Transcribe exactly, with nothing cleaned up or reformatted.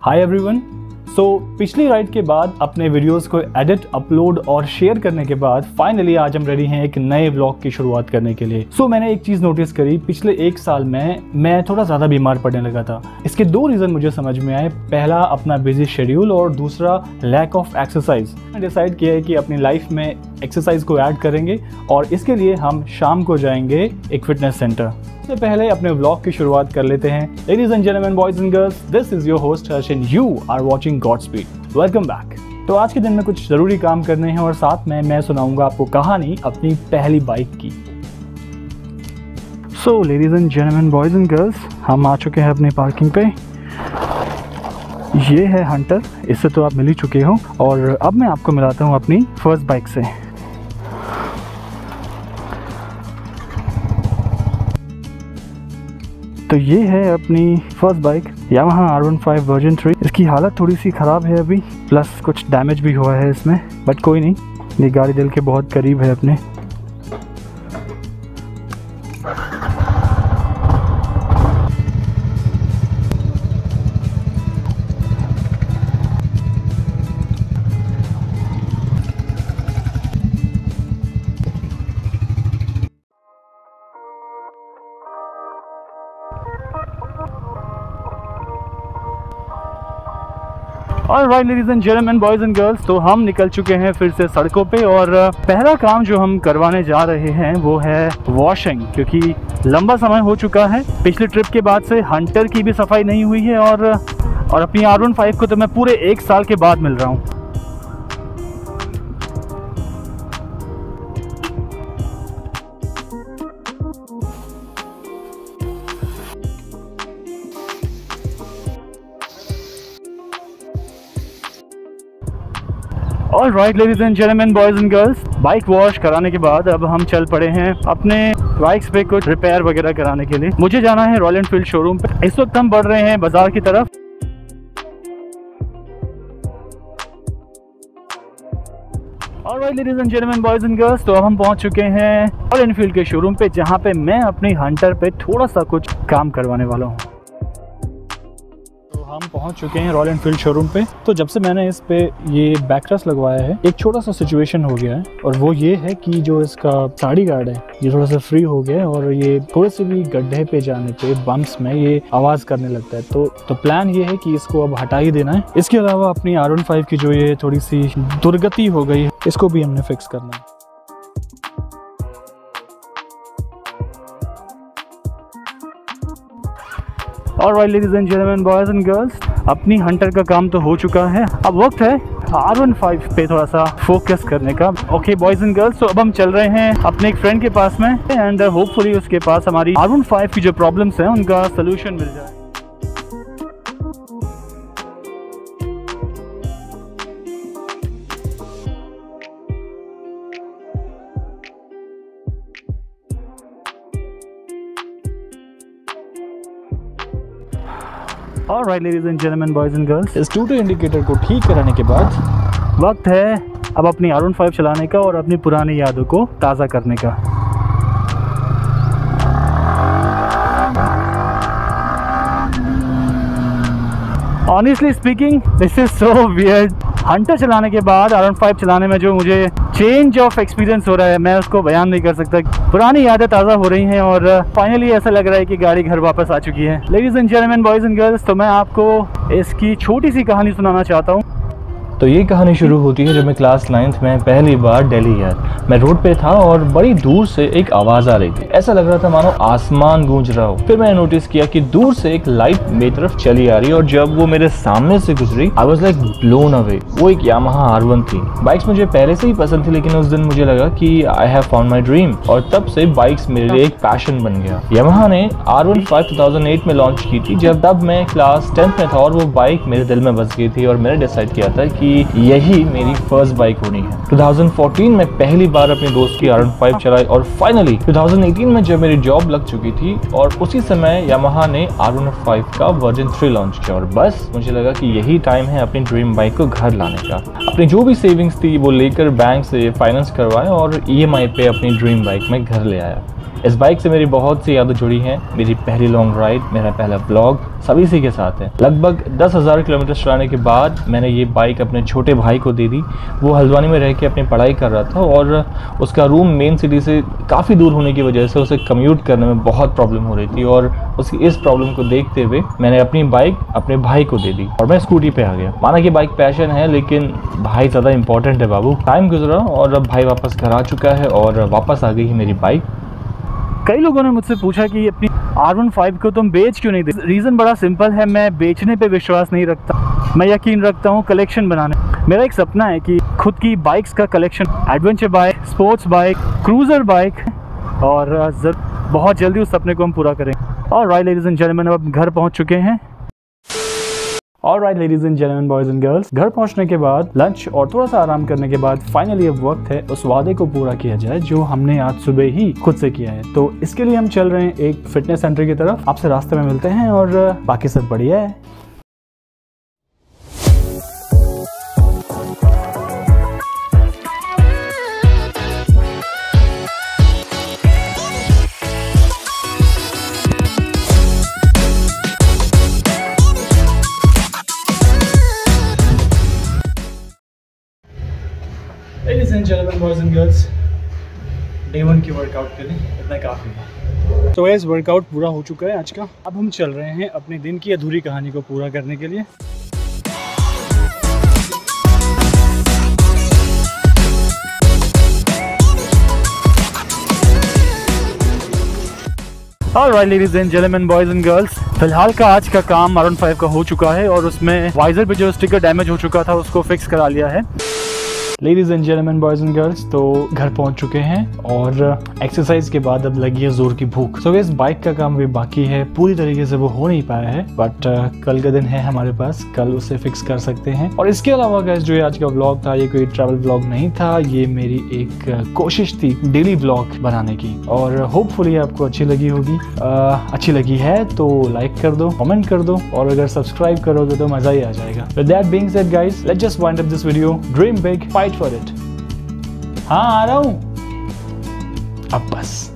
Hi everyone. सो पिछली ride के बाद अपने वीडियोस को एडिट, अपलोड और शेयर करने के बाद फाइनली आज हम रेडी हैं एक नए व्लॉग की शुरुआत करने के लिए। सो so, मैंने एक चीज़ नोटिस करी, पिछले एक साल में मैं थोड़ा ज़्यादा बीमार पड़ने लगा था। इसके दो रीज़न मुझे समझ में आए। पहला अपना बिजी शेड्यूल और दूसरा लैक ऑफ एक्सरसाइज। मैंने डिसाइड किया है कि अपनी लाइफ में एक्सरसाइज को ऐड करेंगे और इसके लिए हम शाम को जाएंगे एक फिटनेस सेंटर। सबसे पहले अपने व्लॉग की शुरुआत कर लेते हैं। Ladies and gentleman, boys and girls, this is your host Harsh and you are watching Godspeed. Welcome back. तो आज के दिन में कुछ ज़रूरी काम करने हैं और साथ में मैं सुनाऊंगा आपको कहानी अपनी पहली बाइक की। So ladies and gentleman, boys and girls, हम आ चुके हैं अपनी पार्किंग पे। ये है हंटर, इससे तो आप मिल ही चुके हो और अब मैं आपको मिलाता हूँ अपनी फर्स्ट बाइक से। तो ये है अपनी first bike, Yamaha R one five version three. इसकी हालत थोड़ी सी ख़राब है अभी, प्लस कुछ डैमेज भी हुआ है इसमें, बट कोई नहीं, ये गाड़ी दिल के बहुत करीब है अपने। Alright ladies and gentleman, boys and girls, तो हम निकल चुके हैं फिर से सड़कों पे और पहला काम जो हम करवाने जा रहे हैं वो है वॉशिंग, क्योंकि लंबा समय हो चुका है। पिछली ट्रिप के बाद से हंटर की भी सफाई नहीं हुई है और और अपनी आर वन फाइव को तो मैं पूरे एक साल के बाद मिल रहा हूँ। Alright ladies and gentleman, boys and girls, bike wash कराने के बाद अब हम चल पड़े हैं अपने बाइक्स पे कुछ रिपेयर वगैरह कराने के लिए। मुझे जाना है रॉयल एनफील्ड शोरूम पे। इस वक्त हम बढ़ रहे हैं बाजार की तरफ। Alright ladies and gentleman, boys and girls, तो अब हम पहुंच चुके हैं रॉयल एनफील्ड के शोरूम पे, जहां पे मैं अपनी हंटर पे थोड़ा सा कुछ काम करवाने वाला हूँ। हम पहुंच चुके हैं रॉयल एनफील्ड शोरूम पे। तो जब से मैंने इस पे ये बैकरेस्ट लगवाया है, एक छोटा सा सिचुएशन हो गया है और वो ये है कि जो इसका साड़ी गार्ड है ये थोड़ा सा फ्री हो गया है और ये थोड़े से भी गड्ढे पे जाने पे, बम्प्स में ये आवाज़ करने लगता है। तो तो प्लान ये है कि इसको अब हटा ही देना है। इसके अलावा अपनी आर वन फाइव की जो ये थोड़ी सी दुर्गति हो गई है, इसको भी हमने फिक्स करना है। Alright ladies and gentleman, boys and girls, अपनी हंटर का काम तो हो चुका है। अब वक्त है आर वन फाइव पे थोड़ा सा फोकस करने का। ओके बॉयज एंड गर्ल्स, तो अब हम चल रहे हैं अपने एक फ्रेंड के पास में एंड होपफुली उसके पास हमारी आर वन फाइव की जो प्रॉब्लम्स हैं उनका सोल्यूशन मिल जाए। Alright ladies and gentleman, boys and girls, इस टू टू इंडिकेटर को ठीक कराने के बाद वक्त है अब अपनी आर वन फाइव चलाने का और अपनी पुरानी यादों को ताज़ा करने का। Honestly speaking, this is so weird. Hunter चलाने के बाद आर वन फाइव चलाने में जो मुझे चेंज ऑफ एक्सपीरियंस हो रहा है, मैं उसको बयान नहीं कर सकता। पुरानी यादें ताज़ा हो रही हैं और फाइनली ऐसा लग रहा है कि गाड़ी घर वापस आ चुकी है। Ladies and gentleman, boys and girls, तो मैं आपको इसकी छोटी सी कहानी सुनाना चाहता हूँ। तो ये कहानी शुरू होती है जब मैं क्लास नाइन्थ में पहली बार दिल्ली गया। मैं रोड पे था और बड़ी दूर से एक आवाज़ आ रही थी। ऐसा लग रहा था मानो आसमान गूंज रहा हो। फिर मैंने नोटिस किया कि दूर से एक लाइट मेरी तरफ चली आ रही है और जब वो मेरे सामने से गुजरी, I was like blown away. वो एक यामाहा आर वन थी। बाइक्स मुझे पहले से ही पसंद थी, लेकिन उस दिन मुझे लगा कि I have found my dream और तब से बाइक्स मेरे लिए एक पैशन बन गया। यामाहा ने R one five two thousand eight में लॉन्च की थी, जब तब मैं क्लास टेंथ में था और वो बाइक मेरे दिल में बस गई थी और मैंने डिसाइड किया था कि यही मेरी फर्स्ट बाइक होनी है। टू थाउजेंड फोर्टीन में पहली बार अपने दोस्त की आर वन फाइव चलाई और फाइनली टू थाउजेंड एटीन में जब मेरी जॉब लग चुकी थी और उसी समय यामाहा ने आर वन फाइव का वर्जन थ्री लॉन्च किया और बस मुझे लगा कि यही टाइम है अपनी ड्रीम बाइक को घर लाने का। अपनी जो भी सेविंग्स थी वो लेकर बैंक से फाइनेंस करवाए और ई एम आई पे अपनी ड्रीम बाइक में घर ले आया। इस बाइक से मेरी बहुत सी यादें जुड़ी हैं। मेरी पहली लॉन्ग राइड, मेरा पहला ब्लॉग सब इसी के साथ है। लगभग दस हज़ार किलोमीटर चलाने के बाद मैंने ये बाइक अपने छोटे भाई को दे दी। वो हल्द्वानी में रह के अपनी पढ़ाई कर रहा था और उसका रूम मेन सिटी से काफ़ी दूर होने की वजह से उसे कम्यूट करने में बहुत प्रॉब्लम हो रही थी और उसकी इस प्रॉब्लम को देखते हुए मैंने अपनी बाइक अपने भाई को दे दी और मैं स्कूटी पे आ गया। माना कि बाइक पैशन है लेकिन भाई ज़्यादा इंपॉर्टेंट है बाबू। टाइम गुजरा और अब भाई वापस घर आ चुका है और वापस आ गई है मेरी बाइक। कई लोगों ने मुझसे पूछा कि अपनी आर वन फाइव को तुम बेच क्यों नहीं दे। रीज़न बड़ा सिंपल है, मैं बेचने पे विश्वास नहीं रखता, मैं यकीन रखता हूँ कलेक्शन बनाने। मेरा एक सपना है कि खुद की बाइक्स का collection, adventure bike, sports bike, cruiser bike, और बहुत जल्दी उस सपने को हम पूरा करेंगे। ऑलराइट लेडीज़ एंड जेंटलमैन, अब घर पहुँच चुके हैं। Alright ladies and gentleman, boys and girls, घर पहुंचने के बाद लंच और थोड़ा सा आराम करने के बाद फाइनली अब वक्त है उस वादे को पूरा किया जाए जो हमने आज सुबह ही खुद से किया है। तो इसके लिए हम चल रहे हैं एक फिटनेस सेंटर की तरफ। आपसे रास्ते में मिलते हैं और बाकी सब बढ़िया है। Ladies and gentlemen, boys and girls, day one की वर्कआउट के लिए इतना काफ़ी है। तो इस वर्कआउट पूरा हो चुका है आज का। अब हम चल रहे हैं अपने दिन की अधूरी कहानी को पूरा करने के लिए। Alright, ladies and gentlemen, boys and girls, फिलहाल का आज का काम आर वन फाइव का हो चुका है और उसमें वाइजर पे जो स्टिकर डैमेज हो चुका था उसको फिक्स करा लिया है। Ladies and gentleman, boys and girls, तो घर पहुंच चुके हैं और एक्सरसाइज के बाद अब लगी है जोर की भूख। सो इस बाइक का काम भी बाकी है, पूरी तरीके से वो हो नहीं पाया है, बट uh, कल का दिन है हमारे पास, कल उसे फिक्स कर सकते हैं। और इसके अलावा गाइस, जो ये आज का व्लॉग था ये कोई ट्रैवल व्लॉग नहीं था, ये मेरी एक uh, कोशिश थी डेली व्लॉग बनाने की और होपफुली आपको अच्छी लगी होगी। uh, अच्छी लगी है तो लाइक कर दो, कमेंट कर दो और अगर सब्सक्राइब करोगे तो मजा ही आ जाएगा। With that being said guys, let's just wind up this video. Dream big, fight for it. हाँ, आ रहा हूं अब बस।